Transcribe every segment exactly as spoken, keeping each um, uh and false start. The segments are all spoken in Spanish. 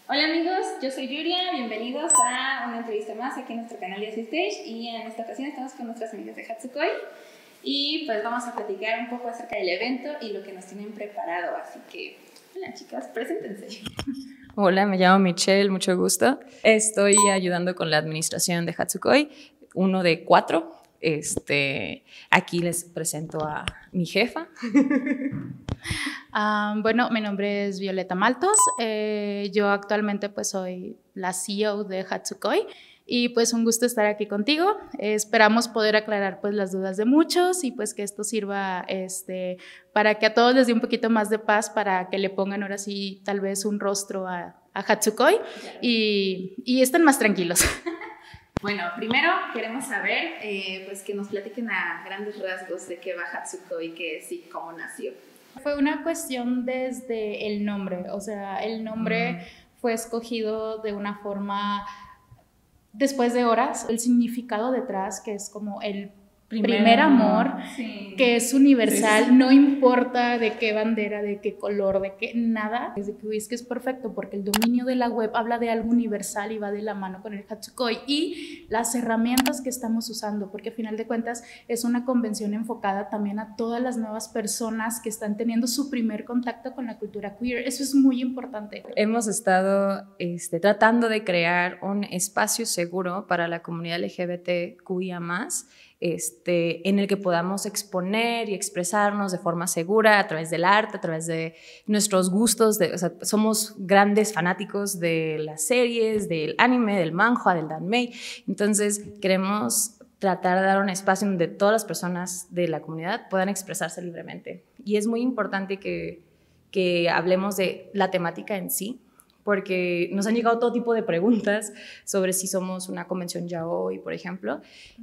Hola amigos, yo soy Yuria, bienvenidos a una entrevista más aquí en nuestro canal de Stage y en esta ocasión estamos con nuestras amigas de Hatsukoi y pues vamos a platicar un poco acerca del evento y lo que nos tienen preparado, así que hola chicas, preséntense. Hola, me llamo Michelle, mucho gusto. Estoy ayudando con la administración de Hatsukoi, uno de cuatro. Este, aquí les presento a mi jefa. Um, bueno, mi nombre es Violeta Maltos, eh, yo actualmente pues soy la C E O de Hatsukoi y pues un gusto estar aquí contigo. Eh, esperamos poder aclarar pues las dudas de muchos y pues que esto sirva este, para que a todos les dé un poquito más de paz, para que le pongan ahora sí tal vez un rostro a, a Hatsukoi y, y estén más tranquilos. Bueno, primero queremos saber, eh, pues que nos platiquen a grandes rasgos de qué va Hatsukoi, qué es y cómo nació. Fue una cuestión desde el nombre, o sea, el nombre mm. fue escogido de una forma después de horas, el significado detrás, que es como el primer, primer amor, amor sí. que es universal, sí, sí. no importa de qué bandera, de qué color, de qué nada. Desde que es que es perfecto porque el dominio de la web habla de algo universal y va de la mano con el Hatsukoi y las herramientas que estamos usando, porque a final de cuentas es una convención enfocada también a todas las nuevas personas que están teniendo su primer contacto con la cultura queer. Eso es muy importante. Hemos estado este, tratando de crear un espacio seguro para la comunidad L G B T Q I A más, Este, en el que podamos exponer y expresarnos de forma segura a través del arte, a través de nuestros gustos. De, o sea, somos grandes fanáticos de las series, del anime, del manhwa, del danmei. Entonces queremos tratar de dar un espacio donde todas las personas de la comunidad puedan expresarse libremente. Y es muy importante que, que hablemos de la temática en sí, porque nos han llegado todo tipo de preguntas sobre si somos una convención yaoi, por ejemplo,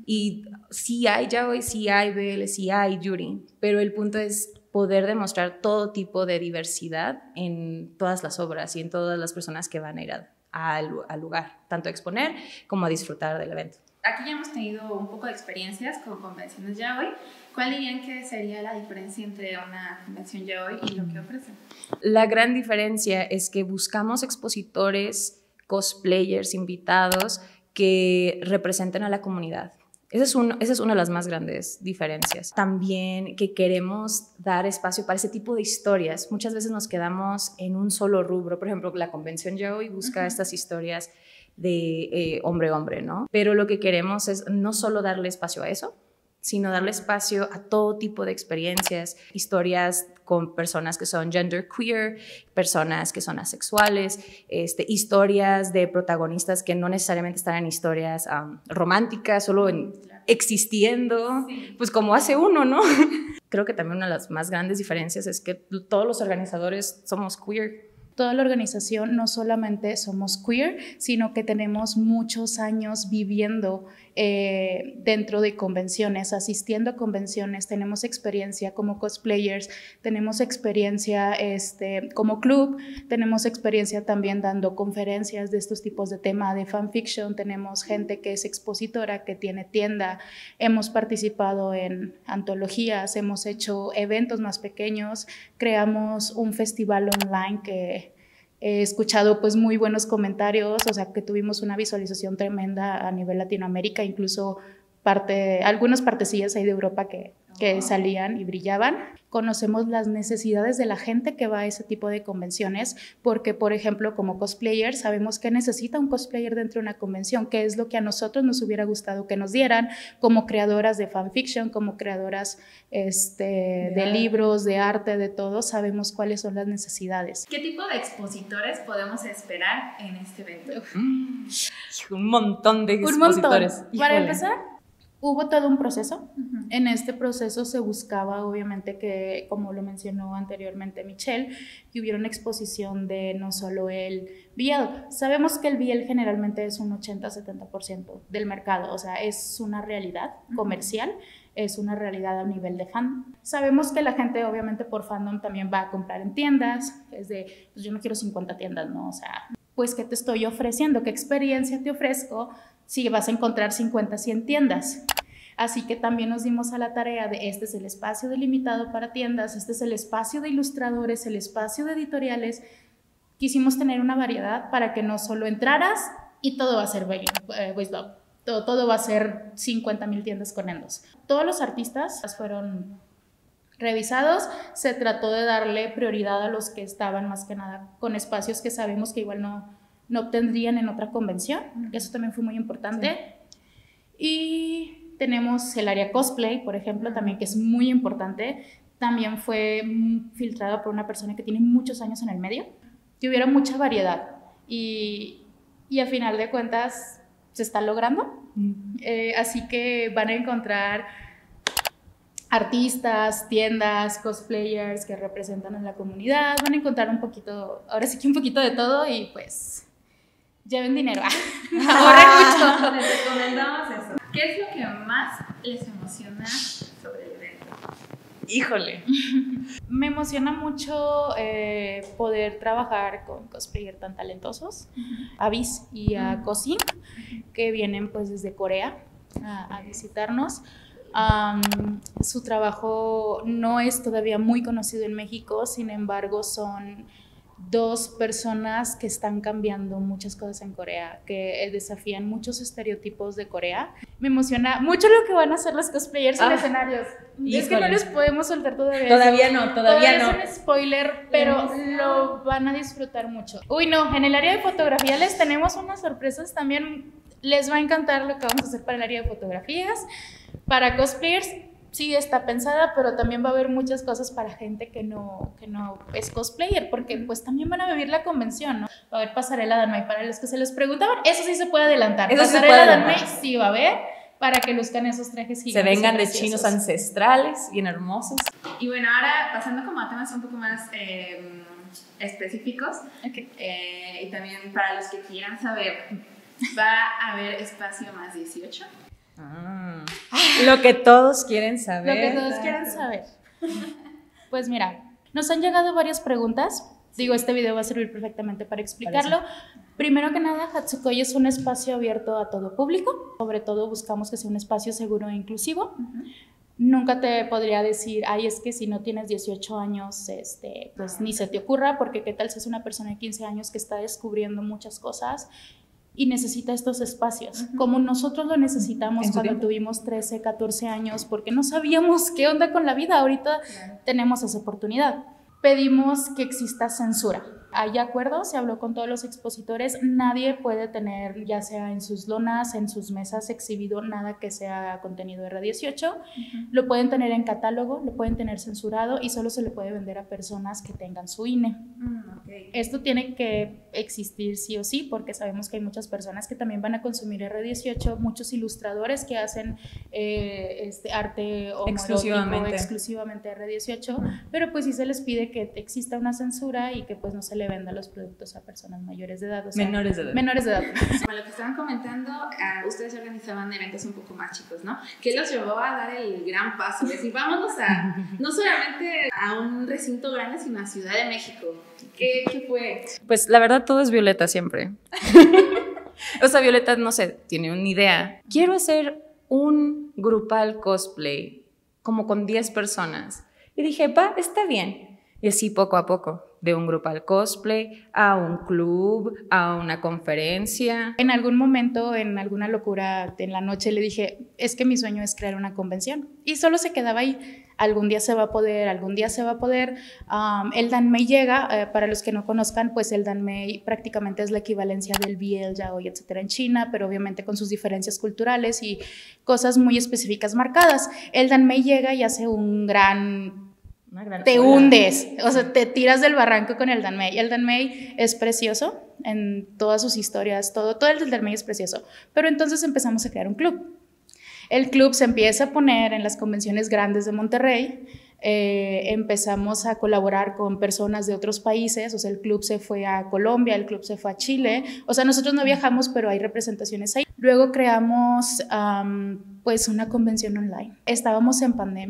y sí hay yaoi, sí hay B L, sí hay yuri, pero el punto es poder demostrar todo tipo de diversidad en todas las obras y en todas las personas que van a ir a, a, al lugar, tanto a exponer como a disfrutar del evento. Aquí ya hemos tenido un poco de experiencias con convenciones yaoi. ¿Cuál dirían que sería la diferencia entre una convención yaoi y lo que ofrecen? La gran diferencia es que buscamos expositores, cosplayers, invitados que representen a la comunidad. Esa es, un, esa es una de las más grandes diferencias. También que queremos dar espacio para ese tipo de historias. Muchas veces nos quedamos en un solo rubro. Por ejemplo, la convención yaoi busca uh-huh. estas historias de hombre-hombre, eh, ¿no? Pero lo que queremos es no solo darle espacio a eso, sino darle espacio a todo tipo de experiencias, historias con personas que son genderqueer, personas que son asexuales, este, historias de protagonistas que no necesariamente están en historias um, románticas, solo en, existiendo, sí. pues como hace uno, ¿no? Creo que también una de las más grandes diferencias es que todos los organizadores somos queer. Toda la organización no solamente somos queer, sino que tenemos muchos años viviendo eh, dentro de convenciones, asistiendo a convenciones, tenemos experiencia como cosplayers, tenemos experiencia este, como club, tenemos experiencia también dando conferencias de estos tipos de tema de fanfiction, tenemos gente que es expositora, que tiene tienda, hemos participado en antologías, hemos hecho eventos más pequeños, creamos un festival online que he escuchado pues muy buenos comentarios, o sea que tuvimos una visualización tremenda a nivel Latinoamérica, incluso parte, algunas partecillas ahí de Europa que, que salían y brillaban. Conocemos las necesidades de la gente que va a ese tipo de convenciones, porque por ejemplo como cosplayer sabemos que necesita un cosplayer dentro de una convención, que es lo que a nosotros nos hubiera gustado que nos dieran como creadoras de fanfiction, como creadoras este, de, de libros, de arte, de todo, sabemos cuáles son las necesidades. ¿Qué tipo de expositores podemos esperar en este evento? Mm, un montón de expositores. Un montón. Para empezar, hubo todo un proceso. Uh-huh. En este proceso se buscaba, obviamente, que, como lo mencionó anteriormente Michelle, que hubiera una exposición de no solo el B L. Sabemos que el B L generalmente es un ochenta a setenta por ciento del mercado, o sea, es una realidad comercial, uh-huh. es una realidad a nivel de fan. Sabemos que la gente, obviamente, por fandom también va a comprar en tiendas, es de, pues yo no quiero cincuenta tiendas, ¿no? O sea, pues, ¿qué te estoy ofreciendo? ¿Qué experiencia te ofrezco? Si vas a encontrar cincuenta, cien tiendas. Así que también nos dimos a la tarea de este es el espacio delimitado para tiendas, este es el espacio de ilustradores, el espacio de editoriales, quisimos tener una variedad para que no solo entraras y todo va a ser Boys Love, todo, todo va a ser cincuenta mil tiendas con Endos. Todos los artistas fueron revisados, se trató de darle prioridad a los que estaban más que nada con espacios que sabemos que igual no, no obtendrían en otra convención, uh-huh. Eso también fue muy importante. Sí. Y tenemos el área cosplay, por ejemplo, también, que es muy importante, también fue filtrado por una persona que tiene muchos años en el medio, que hubiera mucha variedad y, y a final de cuentas se está logrando, uh-huh. eh, así que van a encontrar artistas, tiendas, cosplayers que representan a la comunidad, van a encontrar un poquito, ahora sí que un poquito de todo y pues lleven dinero, ahorren mucho. Les recomendamos eso. ¿Qué es lo que más les emociona sobre el evento? Híjole. Me emociona mucho eh, poder trabajar con cosplayers tan talentosos, uh-huh. a Vis y a uh-huh. Cosin, que vienen pues desde Corea a, a visitarnos. Um, su trabajo no es todavía muy conocido en México, sin embargo son dos personas que están cambiando muchas cosas en Corea, que desafían muchos estereotipos de Corea. Me emociona mucho lo que van a hacer los cosplayers ah, en escenarios. Híjole. Es que no les podemos soltar todavía. Todavía eso. no, todavía, todavía no. Es un spoiler, pero lo van a disfrutar mucho. Uy, no, en el área de fotografía les tenemos unas sorpresas también. Les va a encantar lo que vamos a hacer para el área de fotografías. Para cosplayers sí está pensada, pero también va a haber muchas cosas para gente que no, que no es cosplayer, porque pues también van a vivir la convención, ¿no? Va a haber pasarela Danmei, para los que se les preguntaban, eso sí se puede adelantar. Eso pasarela se puede Danmei sí va a haber, para que luzcan esos trajes gigantes. Se vengan de chinos ancestrales, bien hermosos. Y bueno, ahora pasando como a temas un poco más eh, específicos, okay. eh, y también para los que quieran saber, ¿va a haber espacio más dieciocho? Ah, lo que todos quieren saber. Lo que todos quieren saber. Pues mira, nos han llegado varias preguntas. Digo, este video va a servir perfectamente para explicarlo. Primero que nada, Hatsukoi es un espacio abierto a todo público. Sobre todo buscamos que sea un espacio seguro e inclusivo. Uh-huh. Nunca te podría decir, ay, es que si no tienes dieciocho años, este, pues uh-huh. ni se te ocurra, porque qué tal si es una persona de quince años que está descubriendo muchas cosas y necesita estos espacios, uh-huh. como nosotros lo necesitamos cuando tiempo? tuvimos trece, catorce años, porque no sabíamos qué onda con la vida. Ahorita claro. tenemos esa oportunidad. Pedimos que exista censura. Hay acuerdos, se habló con todos los expositores, nadie puede tener, ya sea en sus lonas, en sus mesas, exhibido nada que sea contenido R dieciocho. Uh-huh. Lo pueden tener en catálogo, lo pueden tener censurado y solo se le puede vender a personas que tengan su I N E. Uh, okay. Esto tiene que existir sí o sí, porque sabemos que hay muchas personas que también van a consumir R dieciocho, muchos ilustradores que hacen eh, este arte exclusivamente. exclusivamente R dieciocho, uh-huh. pero pues sí se les pide que exista una censura y que pues no se le venda los productos a personas mayores de edad, o sea, menores de edad. Menores de edad. Como lo que estaban comentando, uh, ustedes organizaban eventos un poco más chicos, ¿no? ¿Qué los llevó a dar el gran paso? Es decir, vámonos a, no solamente a un recinto grande, sino a Ciudad de México. ¿Qué, qué fue? Pues la verdad todo es Violeta siempre. O sea, Violeta, no sé, tiene una idea. Quiero hacer un grupal cosplay, como con diez personas. Y dije, va, está bien. Y así poco a poco. De un grupal cosplay, a un club, a una conferencia. En algún momento, en alguna locura en la noche, le dije, es que mi sueño es crear una convención. Y solo se quedaba ahí. Algún día se va a poder, algún día se va a poder. Um, el Danmei llega, eh, para los que no conozcan, pues el Danmei prácticamente es la equivalencia del B L, Yaoi, etcétera, en China, pero obviamente con sus diferencias culturales y cosas muy específicas marcadas. El Danmei llega y hace un gran... te ola. hundes, o sea, te tiras del barranco con el Danmei. El Danmei es precioso en todas sus historias, todo, todo el Danmei es precioso. Pero entonces empezamos a crear un club. El club se empieza a poner en las convenciones grandes de Monterrey, eh, empezamos a colaborar con personas de otros países, o sea, el club se fue a Colombia, el club se fue a Chile, o sea, nosotros no viajamos, pero hay representaciones ahí. Luego creamos, um, pues, una convención online. Estábamos en pandemia.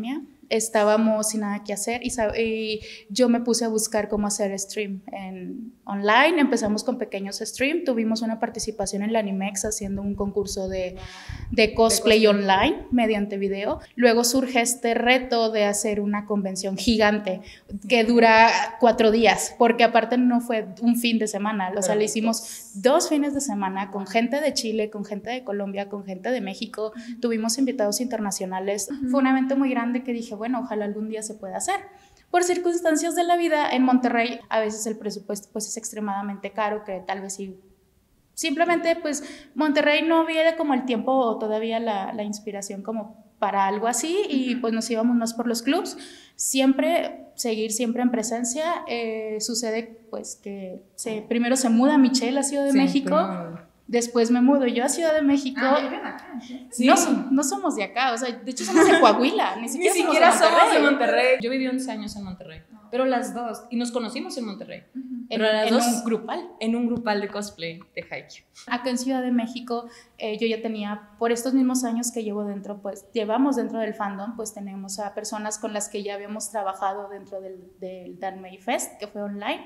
estábamos sin nada que hacer y, y yo me puse a buscar cómo hacer stream en online. Empezamos con pequeños streams, tuvimos una participación en la Animex haciendo un concurso de, de cosplay, de cosplay online mediante video. Luego surge este reto de hacer una convención gigante que dura cuatro días, porque aparte no fue un fin de semana, o sea, le hicimos dos fines de semana con gente de Chile, con gente de Colombia, con gente de México, uh-huh. tuvimos invitados internacionales. Uh-huh. Fue un evento muy grande que dije, bueno, ojalá algún día se pueda hacer. Por circunstancias de la vida, en Monterrey a veces el presupuesto pues es extremadamente caro, que tal vez sí, simplemente pues Monterrey no viene como el tiempo o todavía la, la inspiración como para algo así, y pues nos íbamos más por los clubs. Siempre, seguir siempre en presencia. Eh, sucede pues que se, primero se muda Michelle a Ciudad de sí, México, pero... después me mudo yo a Ciudad de México. Ah, viven acá. Sí. No, no somos de acá, o sea, de hecho somos de Coahuila, ni siquiera, ni siquiera somos, de somos de Monterrey. Yo viví once años en Monterrey, no. pero las dos, y nos conocimos en Monterrey. Uh-huh. En, en dos, un grupal. En un grupal de cosplay de Haikyuu. Acá en Ciudad de México, eh, yo ya tenía, por estos mismos años que llevo dentro, pues llevamos dentro del fandom, pues tenemos a personas con las que ya habíamos trabajado dentro del, del Danmei Fest, que fue online,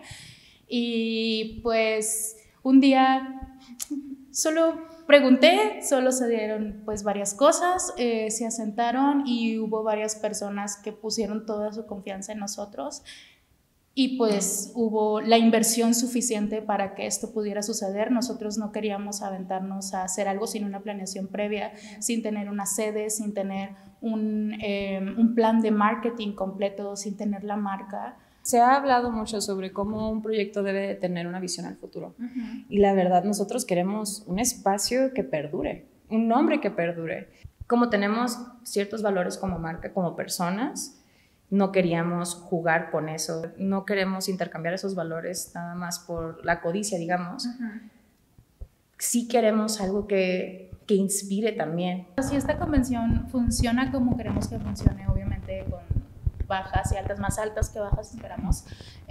y pues un día solo pregunté, solo se dieron pues varias cosas, eh, se asentaron y hubo varias personas que pusieron toda su confianza en nosotros. Y pues hubo la inversión suficiente para que esto pudiera suceder. Nosotros no queríamos aventarnos a hacer algo sin una planeación previa, sin tener una sede, sin tener un, eh, un plan de marketing completo, sin tener la marca. Se ha hablado mucho sobre cómo un proyecto debe tener una visión al futuro. Uh-huh. Y la verdad, nosotros queremos un espacio que perdure, un nombre que perdure. Como tenemos ciertos valores como marca, como personas, no queríamos jugar con eso, no queremos intercambiar esos valores nada más por la codicia, digamos. Uh-huh. Sí queremos algo que, que inspire también. Si esta convención funciona como queremos que funcione, obviamente con bajas y altas, más altas que bajas esperamos,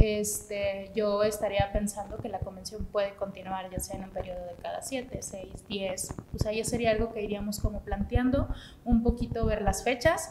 este, yo estaría pensando que la convención puede continuar ya sea en un periodo de cada siete, seis, diez, o sea, ya sería algo que iríamos como planteando, un poquito ver las fechas.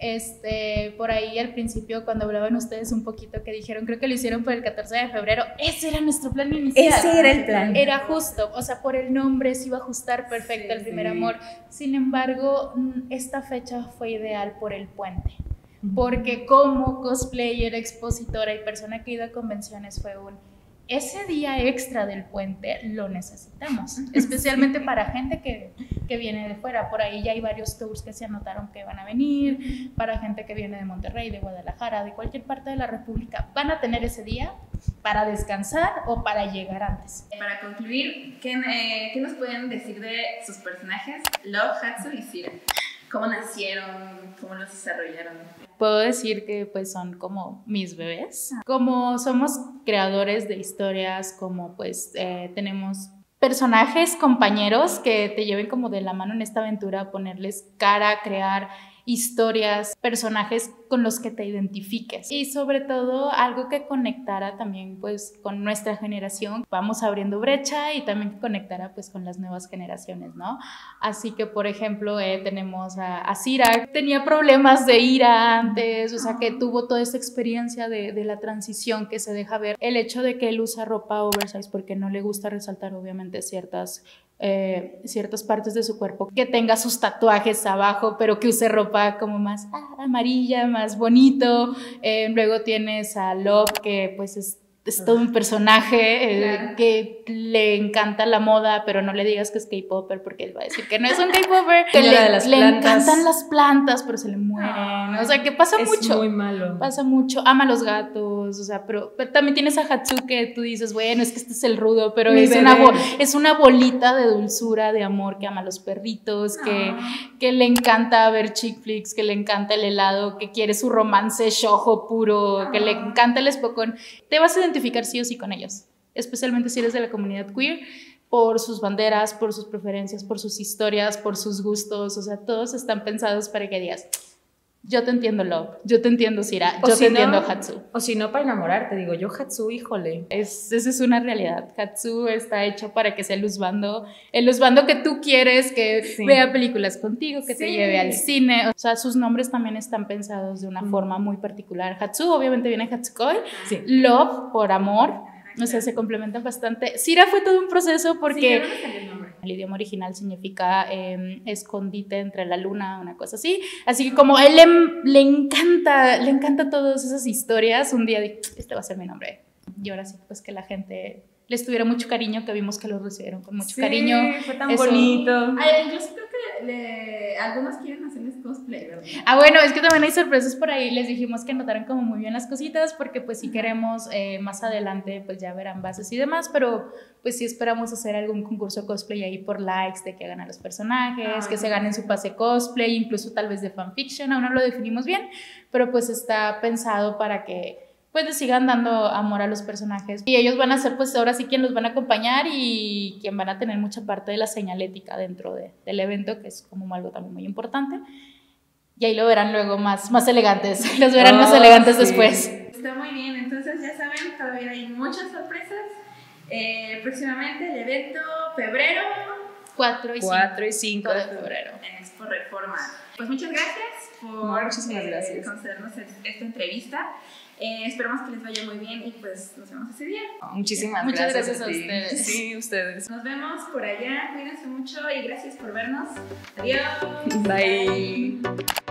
Este, por ahí al principio cuando hablaban ustedes un poquito que dijeron, creo que lo hicieron por el catorce de febrero, ese era nuestro plan inicial. Ese era el plan. Era justo, o sea, por el nombre se iba a ajustar perfecto el sí, primer sí. amor. Sin embargo, esta fecha fue ideal por el puente. Porque como cosplayer, expositora y persona que ha ido a convenciones fue un, ese día extra del puente lo necesitamos, especialmente sí. para gente que, que viene de fuera. Por ahí ya hay varios tours que se anotaron que van a venir, para gente que viene de Monterrey, de Guadalajara, de cualquier parte de la República, van a tener ese día para descansar o para llegar antes. Para concluir, ¿qué, eh, ¿qué nos pueden decir de sus personajes, Love, Hatsu y Sira? ¿Cómo nacieron? ¿Cómo los desarrollaron? Puedo decir que pues son como mis bebés. Como somos creadores de historias, como pues eh, tenemos personajes, compañeros que te lleven como de la mano en esta aventura, ponerles cara, crear historias, personajes con los que te identifiques y sobre todo algo que conectara también pues con nuestra generación. Vamos abriendo brecha y también que conectara pues con las nuevas generaciones, ¿no? Así que por ejemplo eh, tenemos a, a Sira, tenía problemas de ira antes, o sea que tuvo toda esta experiencia de, de la transición que se deja ver, el hecho de que él usa ropa oversize porque no le gusta resaltar obviamente ciertas Eh, ciertas partes de su cuerpo, que tenga sus tatuajes abajo, pero que use ropa como más ah, amarilla, más bonito. Eh, luego tienes a Love, que pues es, es todo un personaje eh, claro. que le encanta la moda, pero no le digas que es K-popper porque él va a decir que no es un K-popper, que le, le encantan las plantas, pero se le mueren. Ay, o sea, que pasa es mucho. Es muy malo. Pasa mucho. Ama a los gatos, o sea, pero, pero también tienes a Hatsu que tú dices, bueno, es que este es el rudo, pero es una, es una bolita de dulzura, de amor, que ama a los perritos, que, que le encanta ver chick flicks, que le encanta el helado, que quiere su romance shoujo puro, que le encanta el espocón. Te vas a identificar sí o sí con ellos, especialmente si eres de la comunidad queer, por sus banderas, por sus preferencias, por sus historias, por sus gustos, o sea, todos están pensados para que digas, Yo te entiendo, Love. Yo te entiendo, Sira. Yo O te si no- entiendo, Hatsu. O si no, para enamorarte, digo, yo Hatsu, híjole. Es, esa es una realidad. Hatsu está hecho para que sea el husbando, el husbando que tú quieres, que Sí. vea películas contigo, que te Sí. lleve al cine. O sea, sus nombres también están pensados de una Mm. forma muy particular. Hatsu obviamente viene de Hatsukoi. Sí. Love, por amor. O sea, se complementan bastante. Sira fue todo un proceso porque... Sí, ya no me salió el nombre. El idioma original significa eh, escondite entre la luna, una cosa así. Así que como a él le, le encanta, le encanta todas esas historias, un día dije, este va a ser mi nombre. Y ahora sí, pues que la gente les tuviera mucho cariño, que vimos que lo recibieron con mucho Sí, cariño. fue tan Eso. bonito. Ay, incluso creo que le- algunos quieren hacerles cosplay, ¿verdad? Ah, bueno, es que también hay sorpresas por ahí. Les dijimos que anotaran como muy bien las cositas, porque pues si queremos eh, más adelante, pues ya verán bases y demás, pero pues sí esperamos hacer algún concurso de cosplay ahí por likes, de que hagan a los personajes, Ah, que se ganen su pase cosplay, incluso tal vez de fanfiction, aún no lo definimos bien, pero pues está pensado para que pues les sigan dando amor a los personajes. Y ellos van a ser pues ahora sí quien los van a acompañar y quien van a tener mucha parte de la señalética dentro de, del evento, que es como algo también muy importante. Y ahí lo verán luego más, más elegantes, los verán Oh, más elegantes sí. después. Está muy bien, entonces ya saben, todavía hay muchas sorpresas. Eh, próximamente el evento febrero cuatro y cinco cuatro y cinco de febrero. en Expo Reforma. Pues muchas gracias por No, muchísimas gracias. concedernos esta entrevista. Eh, esperamos que les vaya muy bien y pues nos vemos ese día. Muchísimas Muchas gracias. gracias a ti. ustedes. Sí, ustedes. Nos vemos por allá, cuídense mucho y gracias por vernos. Adiós. Bye.